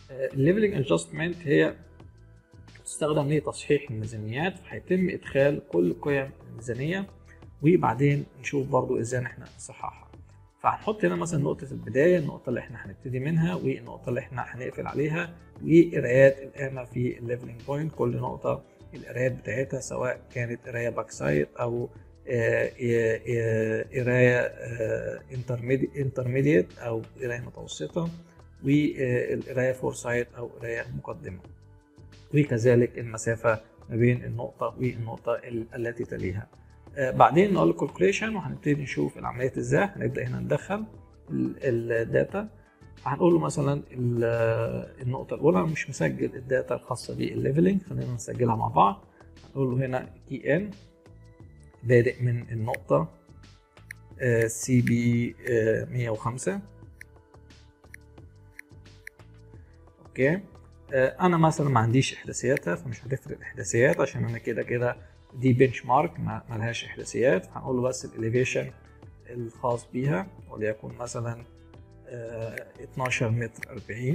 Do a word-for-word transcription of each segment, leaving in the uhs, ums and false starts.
الليفلنج ادجستمنت هي تستخدم لتصحيح الميزانيات، فهيتم ادخال كل قيم الميزانيه وبعدين نشوف برضو ازاي احنا نصححها. فهنحط هنا مثلا نقطه البدايه، النقطه اللي احنا هنبتدي منها والنقطه اللي احنا هنقفل عليها، وقرايات القامه في الليفلنج بوينت، كل نقطه القرايات بتاعتها سواء كانت قرايه باك سايد او قرايه انترميديت او قرايه متوسطه، والقرايه فور سايد او قرايه مقدمه، وكذلك المسافه ما بين النقطه والنقطه التي تليها. بعدين نقول الكالكوليشن وهنبتدي نشوف العمليات ازاي. هنبدا هنا ندخل الداتا، هنقول له مثلا النقطه الاولى، مش مسجل الداتا الخاصه بالليفلنج، خلينا نسجلها مع بعض. هنقول له هنا كي ان بادئ من النقطه سي بي مية وخمسة. اوكي، انا مثلا ما عنديش احداثياتها فمش هتفرق الاحداثيات عشان انا كده كده دي بنش مارك ما لهاش احداثيات. هنقول له بس الاليفيشن الخاص بيها وليكن مثلا اتناشر متر أربعين،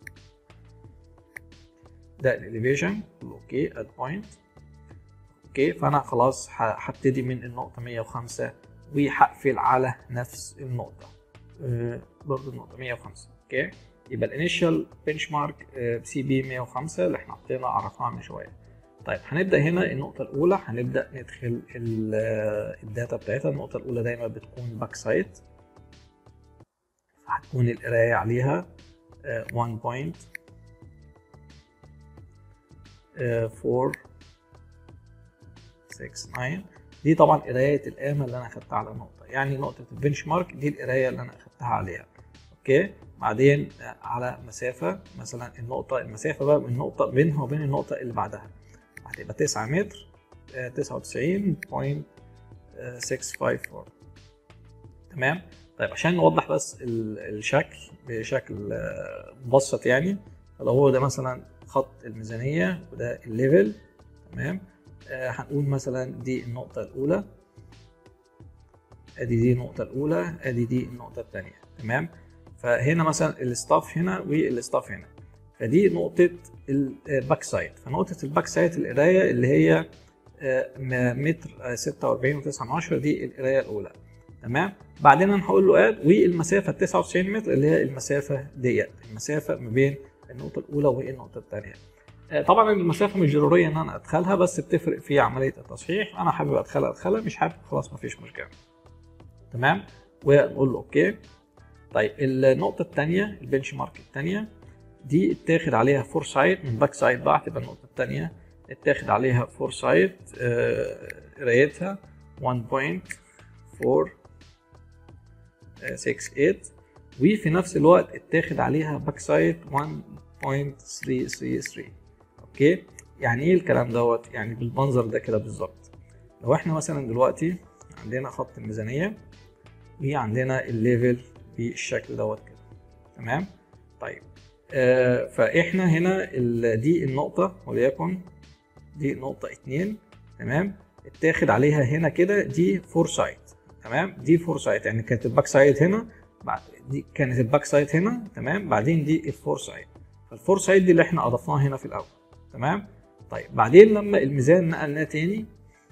ده الاليفيشن. اوكي اد بوينت. اوكي، فانا خلاص هبتدي من النقطه مية وخمسة وهقفل على نفس النقطه برضه النقطه مية وخمسة. اوكي، يبقى الانيشال بنش مارك سي بي مية وخمسة اللي احنا حطينا عرفناها من شويه. طيب هنبدا هنا النقطه الاولى، هنبدا ندخل الداتا بتاعتها. النقطه الاولى دايما بتكون باك سايد، هتكون القرايه عليها واحد بوينت فور ستة تسعة. دي طبعا قرايه القامه اللي انا اخدتها على النقطه، يعني نقطه البنش مارك دي القرايه اللي انا اخدتها عليها. اوكي، بعدين على مسافه مثلا النقطه المسافه بقى من النقطه بينها وبين النقطه اللي بعدها هتبقى تسعة متر تسعة وتسعين فاصلة ستة خمسة أربعة. تمام. طيب عشان نوضح بس الشكل بشكل مبسط، يعني لو هو ده مثلا خط الميزانيه وده الليفل، تمام، آه هنقول مثلا دي النقطه الاولى، ادي دي النقطه الاولى، ادي دي النقطه الثانيه. تمام، فهنا مثلا الستاف هنا والستاف هنا، فدي نقطه الباك سايد. فنقطه الباك سايد القرايه اللي هي متر ستة وأربعين وتسعة من عشرة، دي القرايه الاولى. تمام، بعدين انا هقول له اد، والمسافه تسعة وتسعين متر اللي هي المسافه ديت، المسافه ما بين النقطه الاولى والنقطه الثانيه. طبعا المسافه مش ضروريه ان انا ادخلها، بس بتفرق في عمليه التصحيح. انا حابب ادخلها ادخلها، مش حابب خلاص مفيش مشكله. تمام، ونقول له اوكي. طيب النقطه الثانيه البنش مارك الثانيه دي اتاخد عليها فور سايد من باك سايد بقى، هتبقى النقطه الثانيه اتاخد عليها فور سايد، قرايتها واحد بوينت فور ستة تمانية، وفي نفس الوقت اتاخد عليها باك سايد واحد بوينت ثلاثة ثلاثة ثلاثة. اوكي، يعني ايه الكلام دوت؟ يعني بالمنظر ده كده بالظبط. لو احنا مثلا دلوقتي عندنا خط الميزانيه وعندنا الليفل بالشكل دوت كده، تمام. طيب آه فاحنا هنا دي النقطه وليكن دي نقطه اتنين، تمام، اتاخد عليها هنا كده دي فور سايد. تمام، دي فور سايد يعني كانت الباك سايد هنا، بعد دي كانت الباك سايد هنا، تمام، بعدين دي الفور سايد. فالفور سايد دي اللي احنا اضفناها هنا في الاول. تمام. طيب بعدين لما الميزان نقلناه تاني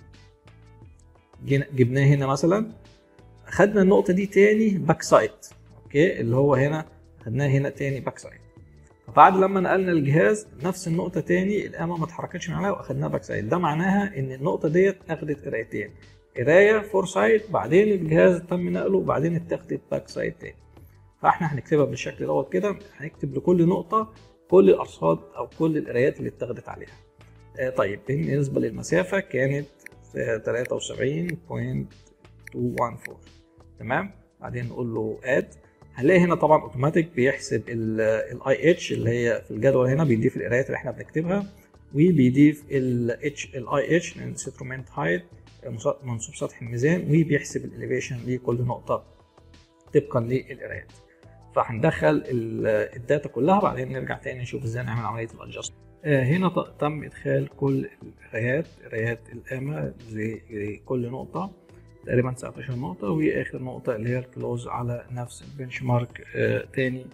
جبناه هنا مثلا، خدنا النقطه دي تاني باك سايد. اوكي، اللي هو هنا خدناه هنا تاني باك سايد. فبعد لما نقلنا الجهاز نفس النقطه تاني القامه ما اتحركتش من عليها واخدناها باك سايد، ده معناها ان النقطه ديت اخدت قرايتين، قرايه فور سايد بعدين الجهاز تم نقله وبعدين اتاخدت باك سايد تاني. فاحنا هنكتبها بالشكل دوت كده، هنكتب لكل نقطه كل الارصاد او كل القرايات اللي اتاخدت عليها. آه طيب بالنسبه للمسافه كانت تلاتة وسبعين فاصلة ميتين واربعتاشر. تمام، بعدين نقول له اد. هنلاقي هنا طبعا اوتوماتيك بيحسب الاي اتش اللي هي في الجدول، هنا بيضيف القرايات اللي احنا بنكتبها وبيضيف الاتش الاي اتش انسترومنت هايت منسوب سطح الميزان، وبيحسب الاليفيشن لكل نقطه طبقا للقرايات. فهندخل الداتا كلها بعدين نرجع تاني نشوف ازاي نعمل عمليه الادجست. هنا تم ادخال كل القرايات، قرايات القامه لكل نقطه تقريبا تسعتاشر نقطه، واخر نقطه اللي هي الكلوز على نفس البنش مارك تاني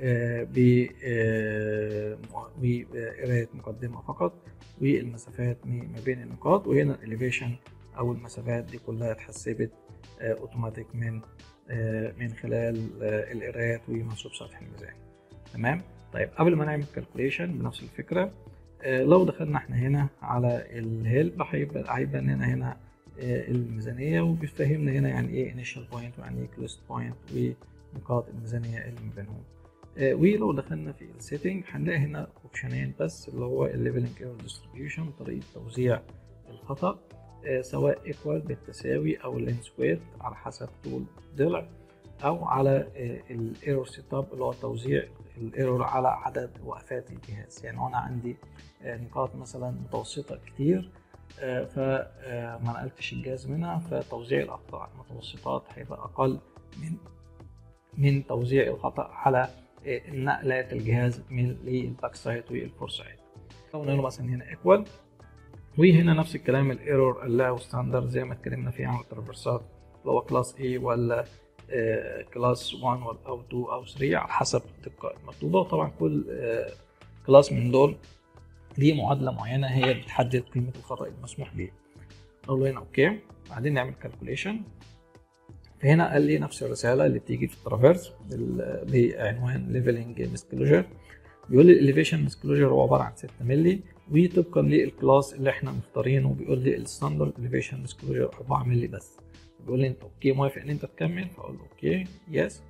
بقراية مقدمة فقط، والمسافات ما بين النقاط. وهنا الإليفيشن أو المسافات دي كلها اتحسبت أوتوماتيك من من خلال القرايات ومنسوب سطح الميزان. تمام. طيب قبل ما نعمل كالكوليشن بنفس الفكرة، لو دخلنا احنا هنا على الهيلب هيبقى هيبقى لنا هنا الميزانية، وبيفهمنا هنا يعني ايه initial point ويعني ايه closed point ونقاط الميزانية اللي ما بينهم. ولو دخلنا في السيتنج هنلاقي هنا اوبشنين بس، اللي هو الليفلنج ايرور ديستريبيوشن، طريقة توزيع الخطأ، سواء ايكوال بالتساوي او لين سكوير على حسب طول ضلع، او على الايرور سيت اب اللي هو توزيع الايرور على عدد وقفات الجهاز. يعني انا عندي نقاط مثلا متوسطة كتير فما نقلتش الجهاز منها، فتوزيع الاخطاء المتوسطات هيبقى اقل من من توزيع الخطأ على نقلات الجهاز من للباك سايد والفور سايد. لو نقول مثلا هنا ايكوال، وهنا نفس الكلام الايرور allow ستاندرد زي ما اتكلمنا فيه عن الترافرسات، اللي هو كلاس A ولا كلاس واحد او اتنين او تلاتة على حسب الدقة المطلوبة. وطبعا كل كلاس من دول ليه معادلة معينة هي بتحدد قيمة الخطأ المسموح به. نقول له هنا اوكي، بعدين نعمل كالكوليشن. فهنا قال لي نفس الرسالة اللي بتيجي في الترافيرس بعنوان ليفلنج مسكلوجر، بيقول لي الاليفيشن مسكلوجر هو عبارة عن ستة مللي، وطبقا للكلاس اللي احنا مختارينه بيقول لي الستاندرد اليفيشن مسكلوجر أربعة مللي بس. بيقول لي انت اوكي موافق ان انت تكمل؟ فاقول له اوكي يس.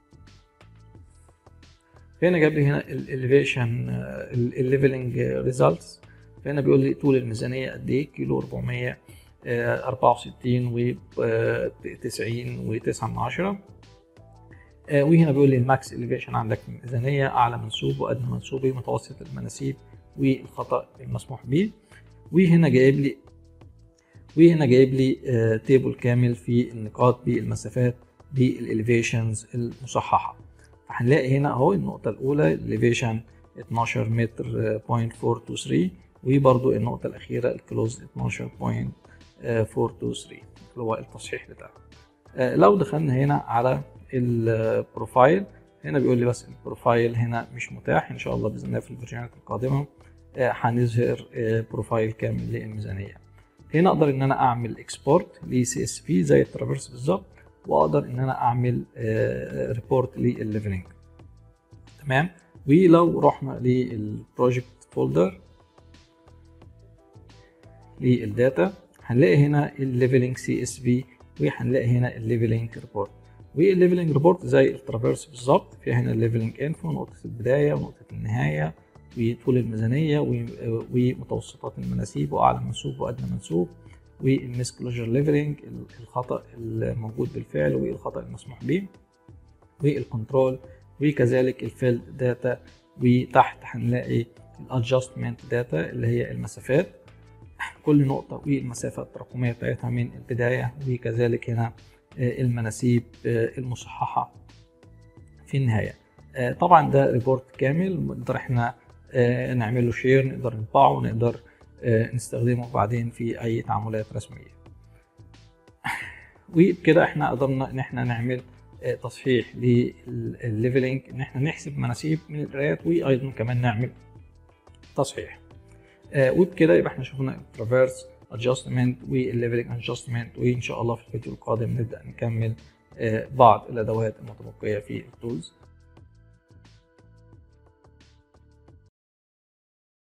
فهنا جاب لي هنا الاليفيشن الليفلنج ريزلتس. فهنا بيقول لي طول الميزانية قد ايه، كيلو أربعمية أربعة وستين وتسعين وتسعة من عشرة. وهنا بيقول لي الماكس اليفيشن عندك في الميزانية، أعلى منسوب وأدنى منسوب، متوسط المناسيب والخطأ المسموح به. وهنا جايب لي وهنا جايب لي تيبل كامل في النقاط بالمسافات بالاليفيشنز المصححة. فهنلاقي هنا اهو النقطة الأولى الاليفيشن اتناشر متر بوينت فور تو ثري، وبرضو النقطة الأخيرة الكلوز اتناشر بوينت فور تو ثري اللي هو التصحيح بتاعه. لو دخلنا هنا على البروفايل، هنا بيقول لي بس البروفايل هنا مش متاح، ان شاء الله باذن الله في الفيرجنات القادمه هنظهر بروفايل كامل للميزانيه. هنا اقدر ان انا اعمل اكسبورت لسي اس في زي الترافيرس بالظبط، واقدر ان انا اعمل ريبورت للليفلنج. تمام. ولو رحنا للبروجكت فولدر للداتا هنلاقي هنا الليفلنج سي اس في، وهنلاقي هنا الليفلنج ريبورت. والليفلنج ريبورت زي الترافيرس بالظبط، فيها هنا الليفلنج انفو، نقطة البداية ونقطة النهاية وطول الميزانية ومتوسطات المناسيب وأعلى منسوب وأدنى منسوب، والمسكلوجر ليفلنج الخطأ الموجود بالفعل والخطأ المسموح به، والكنترول، وكذلك الفيلد داتا. وتحت هنلاقي الادجستمنت داتا اللي هي المسافات، كل نقطة والمسافة التراكمية بتاعتها من البداية، وكذلك هنا المناسيب المصححة في النهاية. طبعا ده ريبورت كامل نقدر احنا نعمل له شير، نقدر نطبعه ونقدر نستخدمه بعدين في اي تعاملات رسمية. وبكده احنا قدرنا ان احنا نعمل تصحيح للليفلنج، ان احنا نحسب مناسيب من القرايات، وايضا كمان نعمل تصحيح. وبكده يبقى احنا شفنا الترافيرس ادجستمنت والليفلنج ادجستمنت، وان شاء الله في الفيديو القادم نبدا نكمل بعض الادوات المتبقيه في التولز.